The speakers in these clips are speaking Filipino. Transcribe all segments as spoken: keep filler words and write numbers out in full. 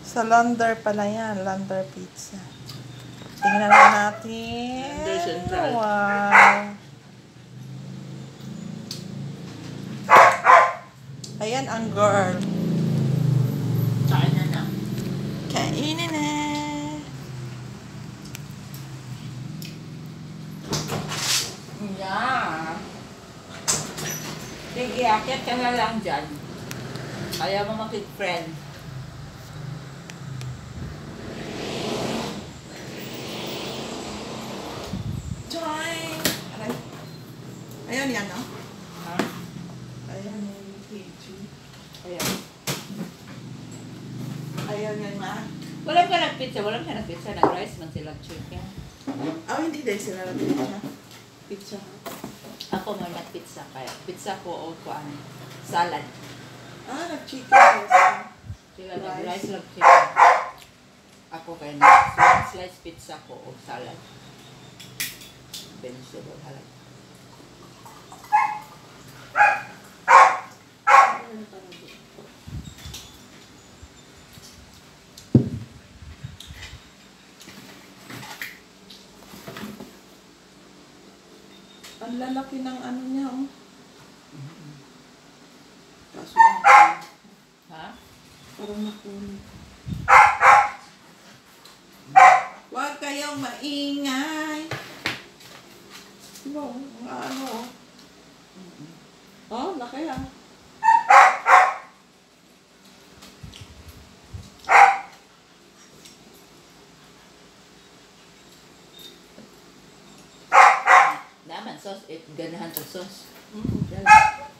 Sa Lander pala yan. Lander Pizza. Tingnan na natin. Lander Central. Wow. Ayan ang girl. Kain na na. Kainin na. Yeah. Sige, akit ka na lang dyan. Ayaw mo makik-friend. Join! Aray. Ayan yan, no? Ha? Ayan yung K G. Ayan. Ayan yan, ma. Walang ka nagpizza, walang ka nagpizza. Nag-rice man silang chicken. Oh, hindi dahil sila nag-pizza. Pizza. Ako mo nag-pizza kaya. Pizza ko o ko ano. Salad. Ah, nag-chicken kasi. Sila Rice. nag-rice lang chicken. Ako kaya nag-slice pizza ko o salad. Vegetable halal. Ang lalaki ng ano niya, oh. Kaso Ha? parang nakunit. Huwag kayong maingay. Diba, oh, mga ano, oh. Oh, laki ah. Naman sauce, eh, ganahan to sauce. Mm. Dala.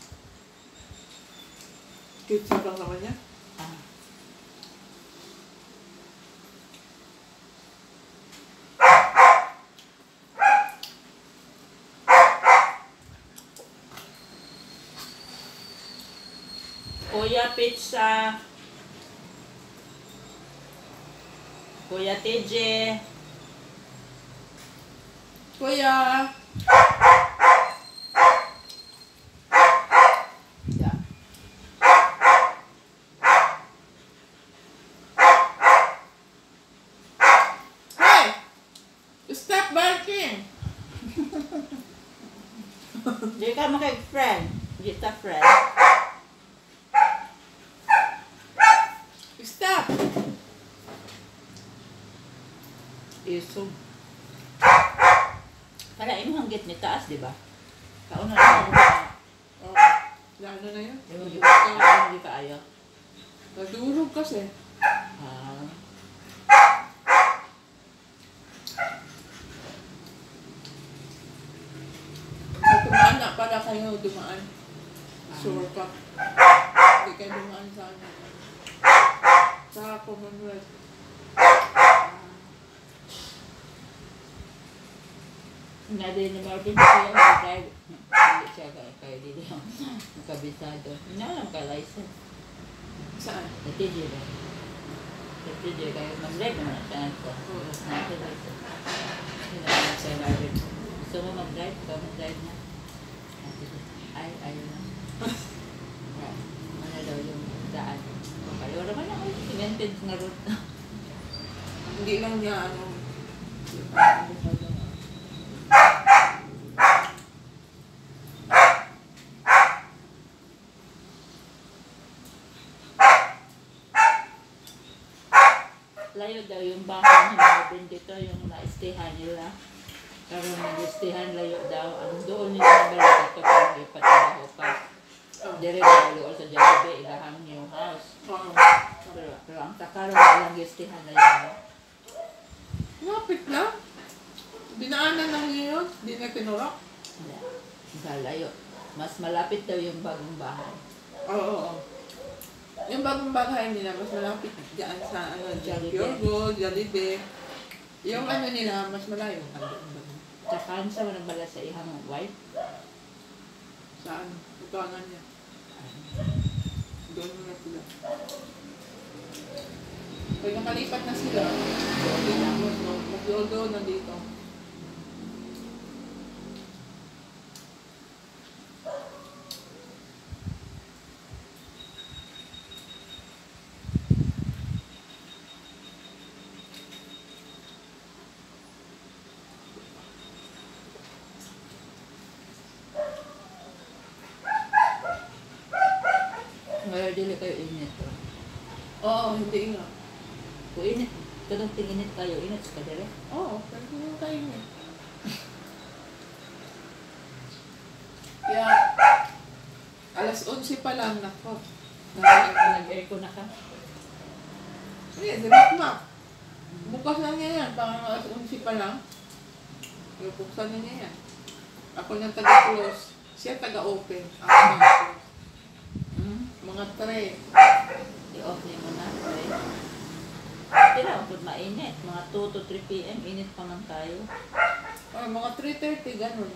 Cute sa lang naman niya. Ah. Kuya Pizza. Kuya T J. Kuya! Yeah. Hey! Stop barking! Di ka makag-friend. Di ta friend. Stop! Isog. Para imo hanggit ni taas, di ba? Kauna na mo. Oh, lalo na yun. Imo di ka, imo di ka ayaw. Nadurog kasi. Ah. At tumaan na pala kayo dumaan. Shortcut. Hindi kayo dumaan sa ano. Sa Commonwealth. Nga din ni Marvin siya mag-drive. Hindi siya kaya kaya dito. Nakabisado. Inalam ka license. Saan? Sa T J ba? Sa T J kaya mag-drive naman siya ko. Tapos natin license. Inalam siya Marvin. Gusto mo mag-drive? Ikaw mag-drive na. Ay, ayaw na. Ano daw yung daan. Ayaw naman ako. Cemented na road. Hindi lang niya ano. Layo daw yung bahay ng Marvin dito, yung na-estehan nila. Pero nag-estehan layo daw. Ang doon nila nabalik ito kung ipatinaho pa. Dire na ulo sa Jollibee, ilahang new house. Oo. Pero, pero ang takaro na lang estehan na yun. Lapit lang. Dinaanan lang niya yun. Hindi na tinurok. Wala. Sa layo. Mas malapit daw yung bagong bahay. Oo, oo, oo. Yung bagong bahay nila, mas malapit dyan sa ano, Jollibee. Pure Gold, Jollibee. Yung ano nila, mas malayo. Tsaka sa walang bala sa ihang wife. Saan? Bukangan niya. Doon na sila. Pag nakalipat na sila, mag-doon nandito. init to. Oo, hindi nga. Kung init, kadang init kayo, init ka dere. Oo, pero hindi tayo niya. Kaya, alas onse pa lang, nako. Nag-aircon na ka. Hindi, direct map. Bukas na niya yan, pang alas onse pa lang. Buksan na niya yan. Ako na taga-close, siya taga-open. Ako taga-close. Hmm? Mga tray. I-off niyo mo na. Okay? Pero kung mainit, mga two to three p m, init pa man tayo. Oh, mga three thirty, ganun.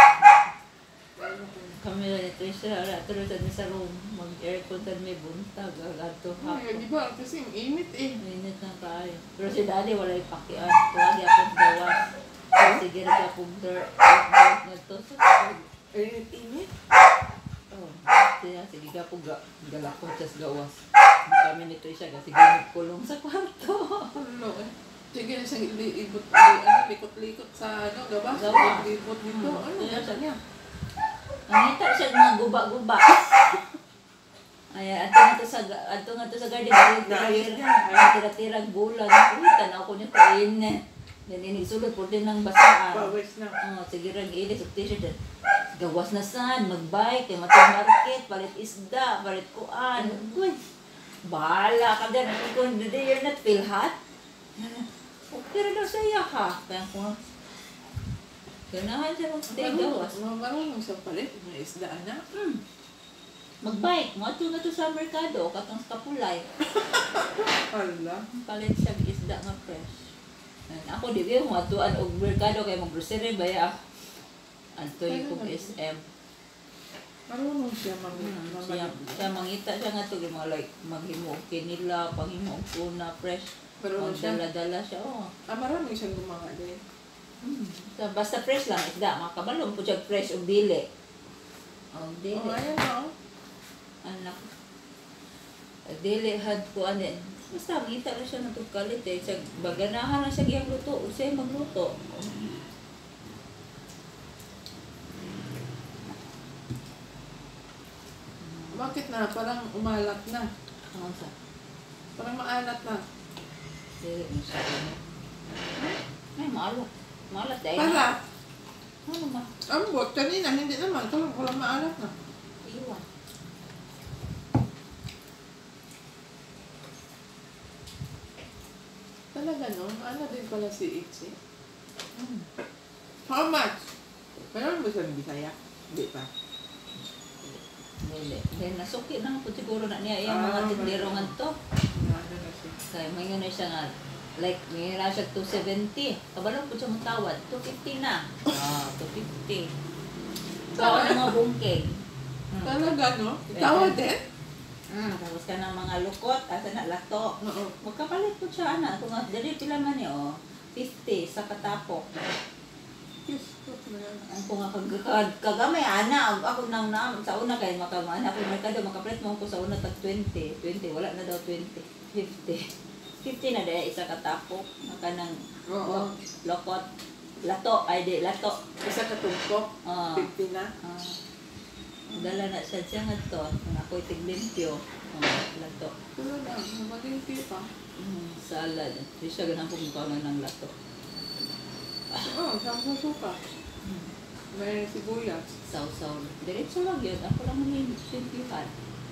Kami lang ito siya, tuloy sa sa room, mag-aircon sa may buntag, agato Ay, hapon. di ba? Kasi init eh. Mainit na tayo. Pero si daddy wala ipakian. Tuwagi akong gawas. Sige rin akong dirt. Dirt na to. Init-init? Oh, siya, sige ka po ga, galako siya sa gawas. Kami nito siya kasi ginagkulong sa kwarto. Ano eh. Sige na siyang ibot, ano, likot-likot sa ano, gabas. Gawas. Likot dito. Hmm. Ano, Kaya gasa niya. Nangita siya ng mga guba-guba. Ay, ato nga to sa ato nga to sa garden, Naayos niya. ay tira-tirang bulan. Uy, tanaw ko niya kain eh. Then inisulod po din ng basaan. Pawis na. Oh, sige rang ilis og t-shirt. Gawas na saan, magbike, kay matong market, palit isda, palit kuan. Uy, bahala ka dyan. Kung do you're not feel hot? Okay daw saya ha. Kaya ko, ganahan siya mag-stay gawas. Marunong sa palit. May isdaan na. Hmm. Magbike, mato na to sa merkado, katong sa Kapulay. Hala. Palit siya og isda nga fresh. And ako di ba matuan og merkado kay mag-grocery baya. Antoy kog S M. Marunong siya mag Hmm, mag- siya, siya mangita siya nga to mga like maghimo og kinila, panghimo og tuna fresh. Marunong siya. Magdala-dala siya oh. Ah, marami siyang gumawa din. Hmm. So, basta fresh lang isda, makabalong po siya fresh og dili. Og dili. Oh, ayan na. Oh. Anak. Og dili had ko ani. Basta mangita na siya ng tugkalit eh. Siya, baganahan na siya giyang luto. O siya magluto. Bakit na? Parang umalat na. Ano sa? Parang maalat na. Dili mo siya. Ay, maalat. Maalat dahil Para, na. Ano ma? ambot. Kanina, hindi naman. Ito, walang maalat na. Iwan. Talaga, no? Ano din pala si Itzy? Hmm. How much? Meron ba siya ng Bisaya? Hindi pa. Dili. Then nasuki na po siguro na niya yung Ah, mga tindero nga to. Ano na siya? Kaya may na siya nga. Like, may na siya two seventy. Kabalong po siya matawad. two fifty na. Ah, two fifty. Bawa ng mga bungkeng. Hmm. Talaga, no? Itawa din? Hmm, tapos ka ng mga lukot, asa na lato. Oo. Magkapalit po siya, ana. Kung nga, dali pila man niya, oh. fifty sa katapok. Yes, good man. Ang kung nga kag- kag- kagamay, ana. Ang- Ako nang na, sa una kayo, makamana ako merkado, makapalit mo ko sa una tag twenty. twenty, wala na daw twenty. fifty. fifty na dahil isa katapok. Maka ng Oo. lokot. Lato, ay di, lato. Isa katumpok. Ah. fifty na. Ah. Dala na siya siya nga to. Kung ako'y tiglimpyo. Oh, lato. Pero lang, magaling pa. Mm, salad. Di siya ganang pumukawin ng lato. Oo, sampo suka. Mm. May sibuyas. Saw-saw. Diretso lang yun. Ako lang yung simplihan.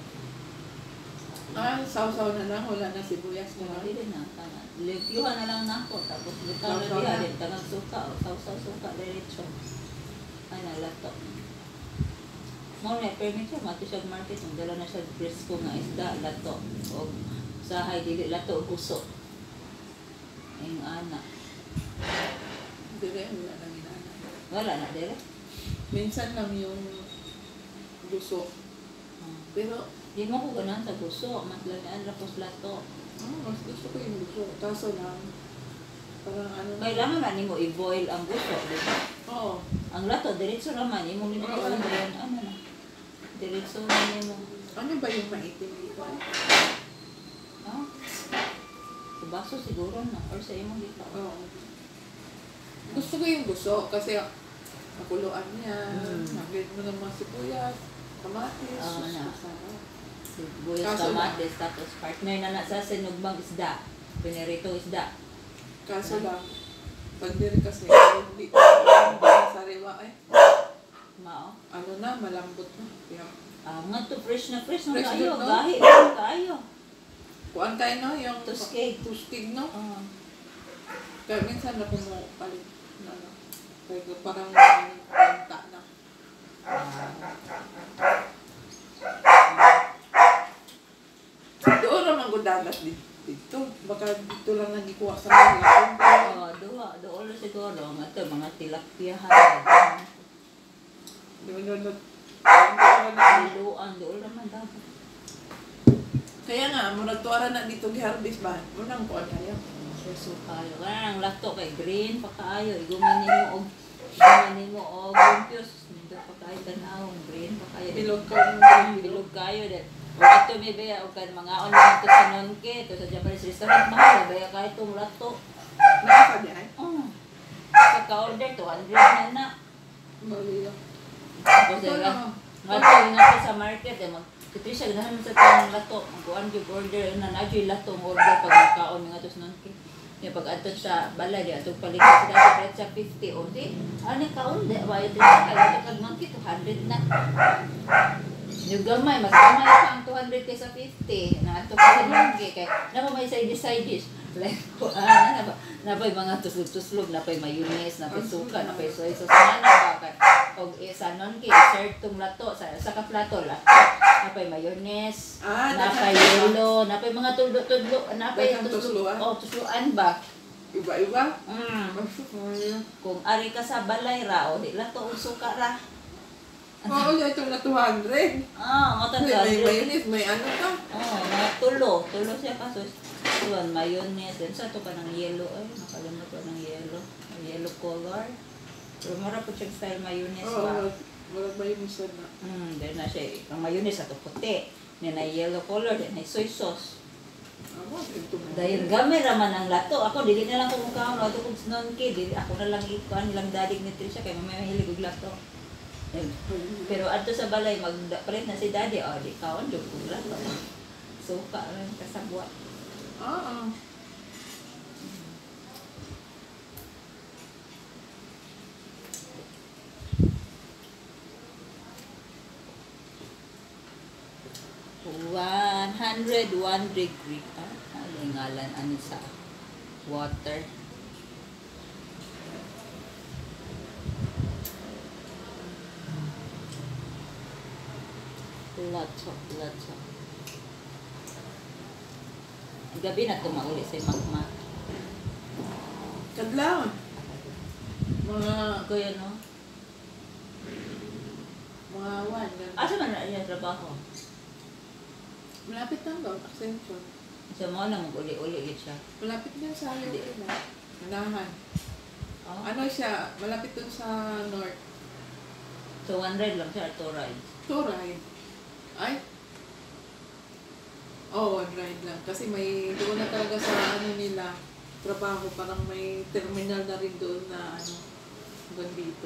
Ah, sausaw na lang. Wala na sibuyas na lang. Hindi rin na. Tanga. Limpyuhan na lang na ako. Tapos bitaw na Saw-saw diha na. din. Tangang suka. O saw-saw suka. Diretso. Ay na, lato. Mo na, permit siya. Mati siya market. Ang dala na siya presko nga isda. Lato. O sahay. Dili lato. O puso. Yung anak. Hindi rin, wala na ginana. Wala na, dire. Minsan lang yung gusto. Hmm. Pero, Di mo ko ganahan sa gusto. Mas lalian rapos lato. ah, mas gusto ko yung gusto. Kaso lang, parang ano na. Kailangan man mo i-boil ang gusto, di ba? Oo. Ang lato, diretso naman. Imo nito Oo. lang yan. Ano na? Diretso na mo. Ano ba yung maitim dito? Ha? Sa baso siguro na. Or sa imo dito. Oo. Gusto ko yung gusto kasi nakuluan niya. Mm. Naglit mo ng mga sibuyas, kamatis. Oo sus, na. masarap. sibuyas, Kaso lang. kamatis, tapos partner na na sa sinugbang isda. Piniritong isda. Kaso lang, pag diri kasi, hindi ko hindi sariwa eh. Mao. Ano na, malambot na. Kaya, Ah, nga to fresh na fresh. Fresh Fresh kayo. good, no? Gahi na kayo. kuan tayo no, yung Tuskeg. tuskig no. Oh. Kaya minsan na pumupalit na no. Kaya parang ano, panta na. Doon naman ko dagat dito. dito. Baka dito lang nagikuha sa mga. Oh, duha, doon na siguro. Nga to, mga tilapia. Doon doon doon. Liluan, doon naman dapat. Kaya nga, murag tuwara na dito gi-harvest ba? Munang kuan kaya. So, kayo. Kaya ang lato kay green pa kaayo. Igumanin mo og igumanin mo og lumpios. Nito pa kayo tanawon. Green pa kayo. Bilog ko Bilog kayo din. O ito may baya o kan mga on lang to sa nonke. Ito sa Japanese restaurant. Mahal. Baya kayo itong lato. Naka diyan. Oh. Sa ka-order, two hundred na na. Mali lang. Tapos Ito nga, na. nga to, nga to sa market. Eh, mag Katrisha, ganahan mo sa tanong lato. Magkuhan yung order. Na na-joy lato ang order pag nakaon nga to sa nonke. Yung pag-atot sa balay, di atong paligid sa dati kahit sa fifty. O di, ano kaon, di ba? Ito sa kaya ito kag nonke, two hundred na. Yung gamay, mas gamay pa ang two hundred kaysa fifty. Na ito pa sa nonke. Kaya naman may side-side dish. Like, ano na ba? Napay mga tuslog-tuslog, napay mayonnaise, napay suka, napay soy sauce. Ano ba? Kag isa nonke, i-serve tong lato sa sa kaplato lato. Napay mayonnaise, Ah, napay daghang- yelo, napay mga tudlo-tudlo, napay Daghang tuslo. tusluan? Oh, tusluan ba? Iba-iba. Mm. Oo, Kung ari ka sa balay ra, o di lato og suka ra. ito na two hundred. Ah, mo May, tanda. may mayonnaise, may ano ka. Oh, mga tulo, tulo siya kaso. Tuan mayonnaise, then sa to pa ng yelo ay nakalimot ko ng yelo, yellow color. Pero mara po siya style mayonnaise Oo, ba. walang walang mayonnaise na. Hmm, then na siya, ang mayonnaise ato puti. Then na yellow color, then na soy sauce. Ano, ito mo. Dahil gamay raman ang lato. Ako, dili na lang kung mukha ang lato kung nonke. Dili, ako na lang ikuhan nilang dadig ni Trisha kaya mamaya mahilig og lato. Eh, Pero adto sa balay, magpalit na si daddy. O, di kaon, joke kong lato. Suka rin kasabwa. Oo. one hundred one degree. Ah, ano yung ngalan? Ano sa water? Lato, lato. Gabi na tumauli si Makma. Kadlaw. Mga, Kuya, no? mga one. ganun. Asa man na iya trabaho? Malapit lang daw, Ascension. Sa mo na mag-uli-uli gid siya. Malapit lang sa ayaw nila. Manahan. Oh. Ano siya, malapit dun sa north. So one ride lang siya, two rides. Two ride. Ay? Oh, one ride lang. Kasi may, doon na talaga sa ano nila, trabaho, parang may terminal na rin doon na ano, hanggang dito.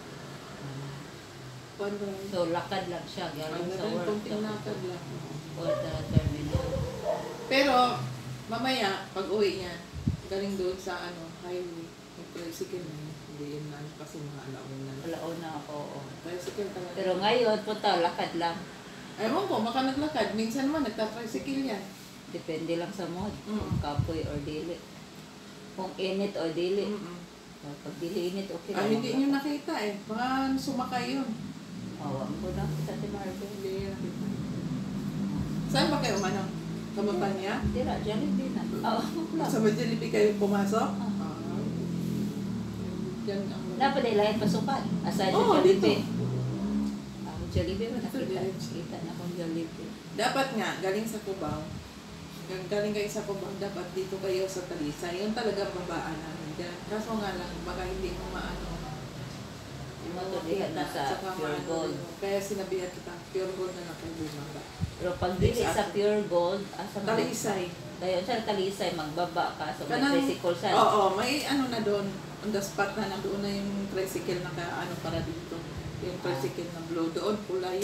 One ride. So lakad lang siya galing Ano sa rin, work. konting lakad lang. Or the terminal. Pero, mamaya, pag uwi niya, galing doon sa ano, highway. Yung tricycle na yun. Hindi yun na, kasi mga alaon na. Wala una ako. oo. Tricycle talaga. Pero ngayon, punta, lakad lang. Ewan ko, baka naglakad. Minsan naman, nagta-tricycle yan. Depende lang sa mood. Mm. Kung kapoy or dili. Kung init o dili. Mm-mm. Pag dili init, okay Ah, lang. hindi nyo nakita eh. Baka sumakay yun. Awa mo na kita si Marvin. Hindi nyo nakita. Saan ba kayo, ano? Sa Montanya? Tira, Jollibee na. Oo, lang. Sa Jollibee kayo pumasok? Ah. Ah. Diyan ang... Dapat ay lahat pasukan. Aside Oo, sa Jollibee. dito. Ako Jollibee ba Dito, nakita? diretso. Kita na akong Jollibee. Dapat nga, galing sa Cubao. Gang- Galing kayo sa Cubao, dapat dito kayo sa Talisay. Yun talaga babaan namin dyan. Kaso nga lang, baka hindi mo maano. Yung mga tulihan na sa Saka Pure maano Gold. rin. Kaya sinabihan kita, pure gold na lang kayo bumaba. Pero pag dili sa Pure Gold, asa mo? Talisay. Dahil sa Talisay, magbaba ka. So may Kanang- tricycle sa. Oo, may ano na doon. On the spot na nandoon na yung tricycle na ka, ano para dito. Yung tricycle na blue. Doon, pula yun.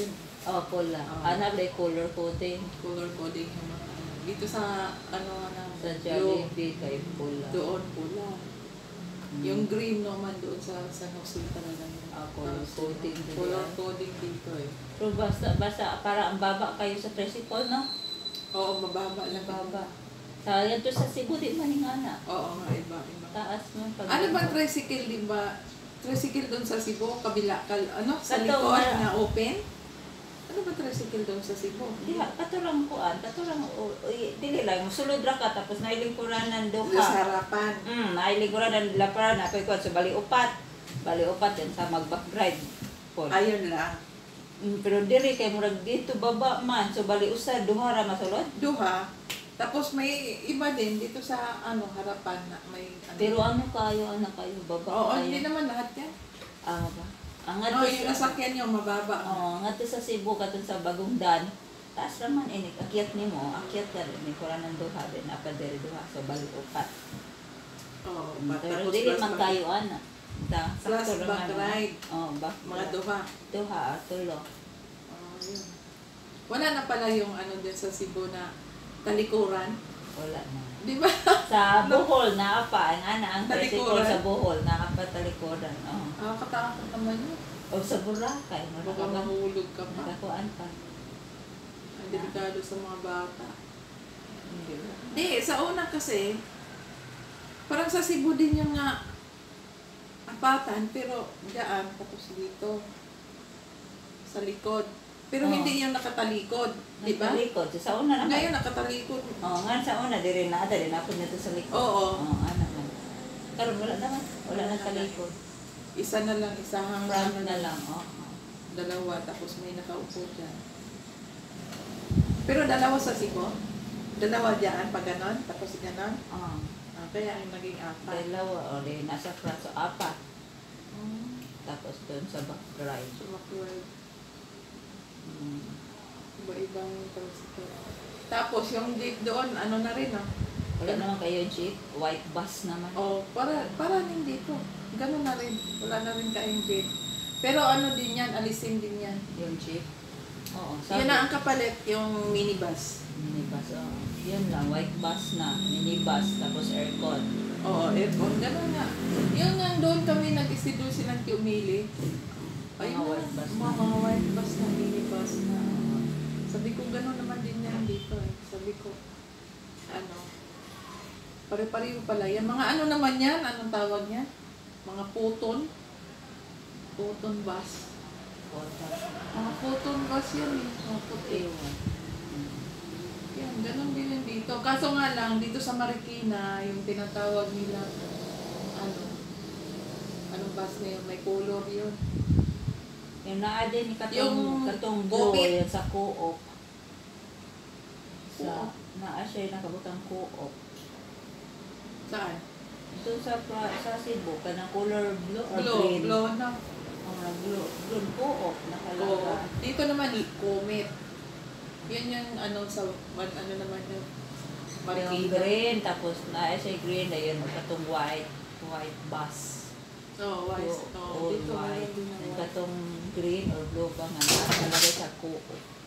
Oh, pula. Oh. Anak na color coding. Color coding yung mga ano. Dito sa ano na Sa Jollibee kay pula. doon pula. Mm. Yung green naman doon sa San Jose talaga yung Ah, color house, coding no? din Color yan. coding dito eh. Pero basta, basta para ang baba kayo sa tricycle, no? Oo, mababa lang. Baba. Sa yan to sa Cebu, di maningana. Oo nga, iba, iba. Taas mo. Pag Ano ba tricycle, di ba? Tricycle doon sa Cebu, kabila, kal, ano, sa Kato, likod wala. na open? Ano ba tricycle doon sa Cebu? Diha, katurang kuan, katurang, o, o, dili lang, sulod ra ka, tapos nailingkuranan do Sa ka. harapan. Hmm, nailingkuranan, laparan, apoy kuan, so bali upat. Bali upat yan sa mag-backdrive. Pon. Ayun lang. Mm, pero diri kay murag dito baba man, so bali usa duha ra masulod. Duha. Tapos may iba din dito sa ano harapan na may ano. Pero ano kayo, ano kayo, baba Oo, kayo. hindi naman lahat yan. Ah, ba? Ang Oo, ato yung nasakyan nyo, mababa. Oh, nga sa Cebu katon sa Bagong Dan. Taas naman ini akyat nimo, akyat ka rin, may kuranan duha din, apa diri duha, so bali upat. Oo, Mm, ba- pero tapos dili plus man back- kayo ana. Ta, Plus sakto back naman. ride. Oh, back Mga ride. duha. Duha, tulo. Oo, yun. Wala na pala yung ano din sa Cebu na talikuran. Wala na. Di ba? Sa Bohol na apa, ang ana ang tricycle Talikuran. sa Bohol na apa talikuran. Oh. Ah, katakot naman yun. O sa Boracay, Baka marami mahulog ka pa. nakakuan pa. Ang delikado sa mga bata. Hindi ba? Di, sa una kasi, parang sa Cebu din yung nga apatan, pero daan, tapos dito, sa likod. Pero Oo. hindi yung nakatalikod, di ba? Nagtalikod. Sa una naman. Ngayon nakatalikod. Oo, nga sa una, di rin na, di rin ako nito sa likod. Oo. Oo, ano man. Karon wala naman. Wala na sa likod. Isa na lang, isahang Front ano na lang, oo. Dalawa, tapos may nakaupo dyan. Pero dalawa sa Cebu? Dalawa dyan, pag ganon, tapos ganon. Oo. Ah, kaya ang naging apat. Dalawa, o di, nasa front, so apat. Tapos doon sa back drive. So, makuwag. Hmm. Iba-ibang tricycle. Tapos yung jeep doon, ano na rin ah. Wala naman kayo jeep, white bus naman. Oh, para para din dito. Ganun na rin. Wala na rin kayong jeep. Pero ano din yan, alisin din yan. Yung jeep. Oo, Yan na ang kapalit, yung minibus. minibus, oo. Yun lang, white bus na, minibus, tapos aircon. Oo, aircon. Ganun nga. Yung nga doon kami nag-isidul silang umili. Ayun Mga na, white bus mga, na. mga white bus na, minibus na. Sabi ko, ganun naman din yan dito eh. Sabi ko, ano, pare-pareho pala yan. Mga ano naman yan? Anong tawag niya? Mga puton. Puton bus. Mga puton bus yan eh. Mga puti. Ewan. Yan, ganun din yan dito. Kaso nga lang, dito sa Marikina, yung tinatawag nila, ano, anong bus na yun? May color yun. Yung naa din, katong, Yung katong blue, Gopit. yun sa co-op. Sa, Co-op. naa siya yung nakabutang co-op. Saan? Ito sa, pra- sa Cebu, kanang color blue or Glow, green? glow na. Oh, blue, blue, co-op, Oo. nakalagay. Dito naman, comet. Yan yung ano sa, man, ano naman yung Yung Marikina. green, tapos naa siya green, na yun, katong white, white bus. Oo, wise. All Oo, dito white. meron din ang Yung white. katong green or blue ba nga, nakalagay sa co-op.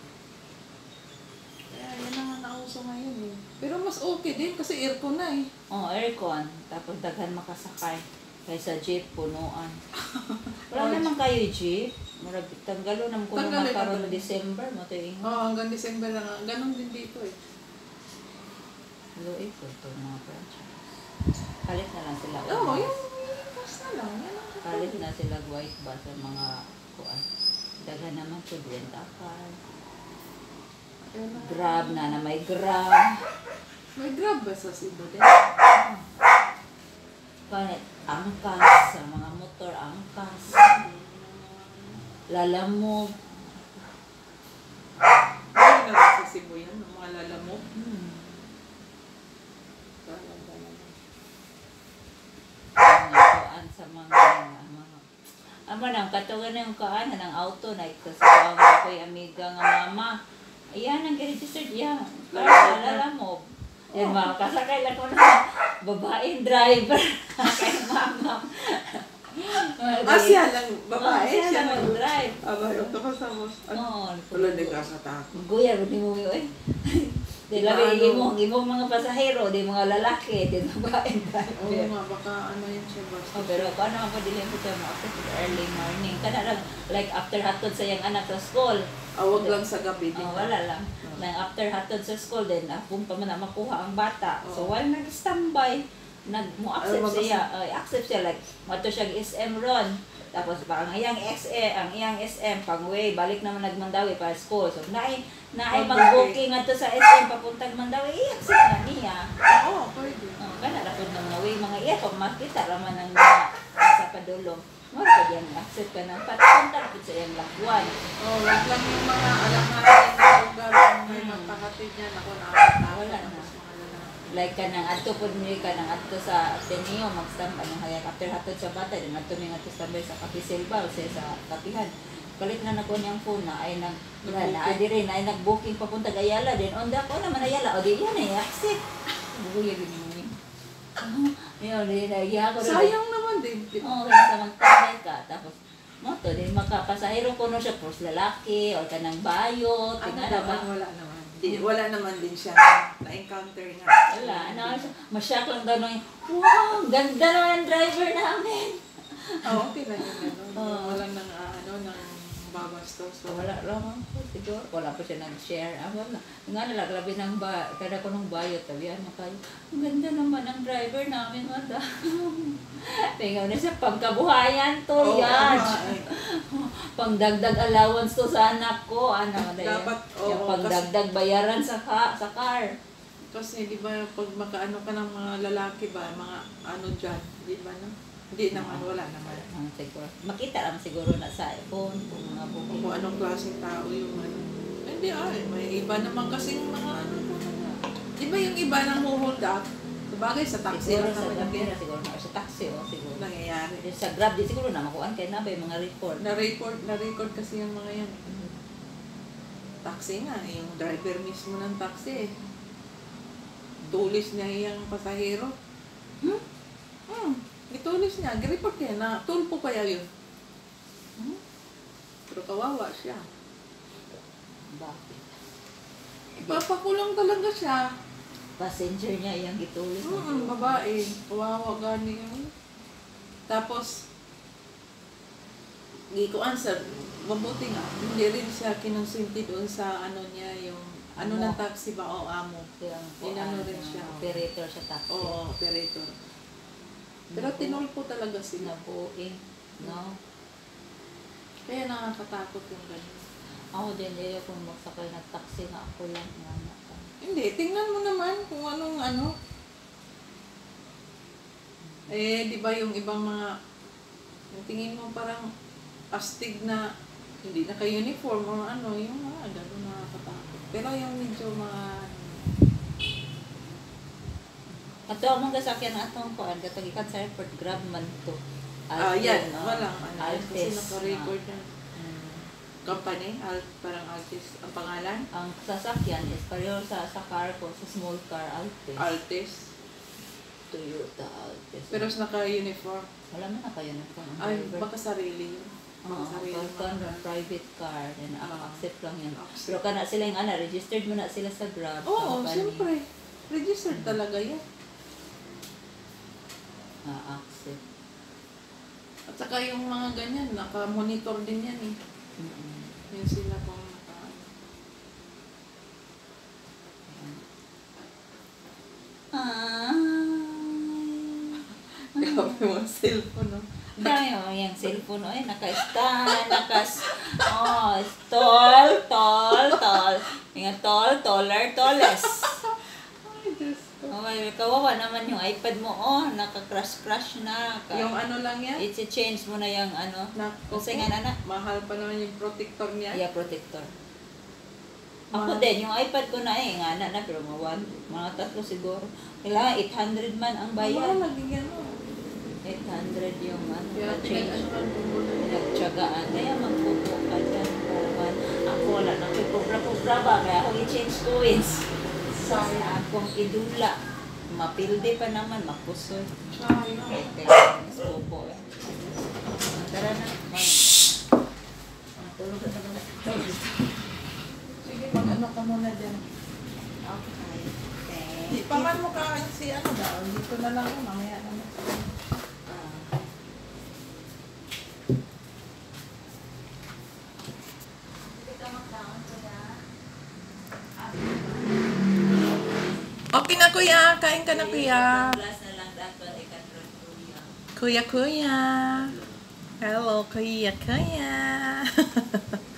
Kaya yan ang nauso ngayon eh. Pero mas okay din kasi aircon na eh. Oh, aircon. Tapos daghan makasakay. Kaysa jeep, punuan. Wala Oh, naman kayo jeep. Murag tanggalo naman ko naman Tanggalin, karon tanggalin. December mo to yung Oo, hanggang December lang. Ganon din dito eh. low effort to mga franchise. Palit na lang sila. Oo, yung minibus na lang. Yan ang Palit na sila white ba sa mga kuan. Daghan naman to renta car. Yun na. Grab na na may grab. May grab ba sa Cebu din? Panit, angkas sa mga motor, angkas. Lalamog. Ano na rin sa Cebu yan? Ang mga lalamog. Hmm. Dalang, dalang. Mga kuan sa mga mga Amo nang katugan ng kuan ng auto na ito sa mga ko'y amiga nga mama. Ayan ang registered yan. Para lalamog. Yan mga kasakay lang ko na babaeng driver kay mama. Ah, siya lang, babae, Oh, siya siya lang lang. mag-drive. Aba, ito ka sa boss. Oo. Wala, di ka katakot. Guya, di mo eh. Di Diba, labi, ano? imong, imong mga pasahero, di mga lalaki, di babae Oo driver. nga, baka ano yun siya basta. Oh, pero kung ano ako dilin ko siya mo after the early morning. Kana lang, like after hatod sa iyang anak sa school. Ah, wag lang sa gabi din. Oh, wala lang. Oh. Lang after hatod sa school din, akong pa man na makuha ang bata. So Oo. while nag-standby, nag mo accept Ay, mabasa- siya, uh, accept siya like mato siya S M ron. Tapos parang iyang S E, ang iyang S M pang way balik naman nagmandawi para school. So naay naay Okay. mag-booking ato sa S M papuntang Mandawi, i-accept na niya. Oo, pwede. Oh, kana ra pud ng mga way mga iya pag makita ra man ang mga sa padulong. Mo ra yan accept ka nang patunta pud sa iyang lakwan. Oh, wag lang yung mga alam natin na lugar ang may Hmm. magpakatid niyan. Ako nakakatakot. Wala na. Tapos mga lalaki. Like kanang adto pud mi kanang adto sa Ateneo mag-stand anong hayag after hatod sa bata din adto mi ngadto standby sa Kapisilba o sa sa kapihan. Kalit na nako niyang phone na ay nag na, na ay dire na ay nag-booking papunta Ayala din on the ko naman Ayala o di yan ay accept. Buya gini mo ni. Yo di na iya ko. Sayang naman din. di ba? Oh, kaya sa magtabay ka tapos mo to din makapasahero ko no siya pros lalaki o kanang bayo Ano tingala ba. naman, wala naman. Di, wala naman din siya na-encounter nga. Wala, ano, masyak lang daw nung, wow, ganda naman ang driver namin. Oo, okay lang yung gano'n. Oo. Walang nang, ah, ano, nang babastos. So, wala lang po, siguro. Wala po siya nag-share. Ah, wala. Nga nila, grabe ng ba, kada ko nung bayo, tabihan mo kayo. Ang ganda naman ang driver namin, mata. Tingnan na siya, pagkabuhayan to, Oo, yan. tama, eh. Pangdagdag allowance to sa anak ko. Ano, Dapat, oo, yung pangdagdag bayaran sa, ka, sa car. Kasi di ba pag makaano ka ng mga lalaki ba, mga ano dyan, di ba no? Hindi naman, wala naman. Ah, siguro. Makita lang siguro na sa iPhone, kung mga booking. Kung anong klaseng tao yung ano. Hindi ay, may iba naman kasing mga ano po na. Di ba yung iba nang hold up? Sabagay sa taxi Siguro lang sa naman yung Grab, siguro na sa taxi o siguro. nangyayari. Yung sa Grab, di siguro na makuhaan kayo na ba yung mga report. Na-record, na-record kasi yung mga yan. Taxi nga, yung driver mismo ng taxi eh. Tulis niya yung pasahero. Hmm? Hmm, itulis niya. Report niya na tulpo kaya yun. Hmm? Pero kawawa siya. Bakit? Ipapakulong talaga siya. Passenger niya yung itulis. Hmm, babae. Kawawa gani yun. Tapos, gikuan sa mabuti nga, hindi rin siya kinonsinti doon sa ano niya, yung ano Amo. ng taxi ba o amo. Yung Inano rin siya. operator sa taxi. Oo, operator. Pero Nabu- tinulpo talaga sila. Nabuing. No? Kaya nakakatakot yung ganyan. Ako din, eh, kung magsakay ng taxi na ako lang. Nga, na, Hindi, tingnan mo naman kung anong ano. Eh, di ba yung ibang mga, yung tingin mo parang astig na, hindi naka-uniform o ano, yung mga gano'n nakakatakot. Pero yung medyo mga, ato ang mga sasakyan na atong kuan katong ikan sa airport grab man to. ah, Alten, yan, no? walang ano, kasi Altes, naka-record na. yan. Mm. Company, Alt, parang Altis, ang pangalan? Ang sasakyan is pareho sa sa car ko, sa small car Altis. Altis. Toyota Altis. Pero naka-uniform. wala man na kayo na kung Ay, baka sarili yun. Oo, Baka sarili pagka mga- private car, then Ah. accept lang yan. Accept. Pero kana sila yung ana, registered mo na sila sa Grab. Oo, company. siyempre. Registered talaga yan. Ah, accept. At saka yung mga ganyan, naka-monitor din yan eh. Mm-mm. Yan sila kung naka... Ay. Grabe mga cellphone, no? Dami mo yung cellphone, ay, naka-stand, nakas, oh, tall, tall, tall. Yung tall, taller, tallest. Ay, Diyos ko. Oh, may kawawa naman yung iPad mo, oh, naka-crash-crash na. Ka- Yung ano lang yan? I-change mo na yung ano, Naku, kasi nga na, mahal pa naman yung protector niya. yeah, protector. Ako Mahal. din, yung iPad ko na eh, nga na, na pero mga, one, mga tatlo siguro. Kailangan eight hundred man ang Mahal bayad. lagi yan, oh. eight hundred yung ano, Kaya change. pinag-anuhan ko muna. Pinagtsagaan. Kaya magpupo ka dyan. Kuman. Ako wala nang pipubra-pubra ba? Kaya ako i-change coins. Sa akong idula. Mapilde pa naman, mapusoy. Sayang. Kaya kaya mas pupo eh. Tara na. Mag. Tulog ka na. Tulog. Sige, mag-ano ka muna dyan. Okay. Ipaman mo ka si ano daw. Dito na lang yun. Mamaya naman. Okay na kuya. Kain ka na kuya. Glass na lang dato ay katron kuya. Kuya kuya. Hello kuya kuya.